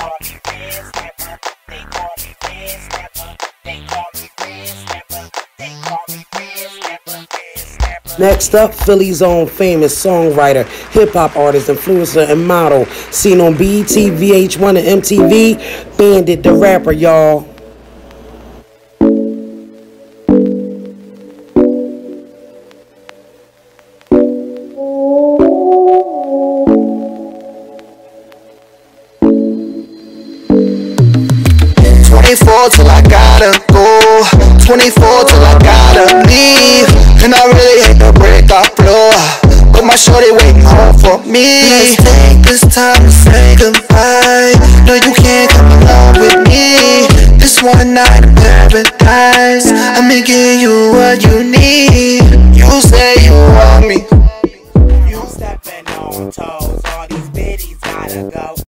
Next up, Philly's own famous songwriter, hip-hop artist, influencer, and model. Seen on BET, VH1, and MTV, Bandit the Rapper, y'all. Till I gotta go, 24 till I gotta leave. And I really hate to break our floor, but my shorty waiting home for me. Let's take this time to say goodbye.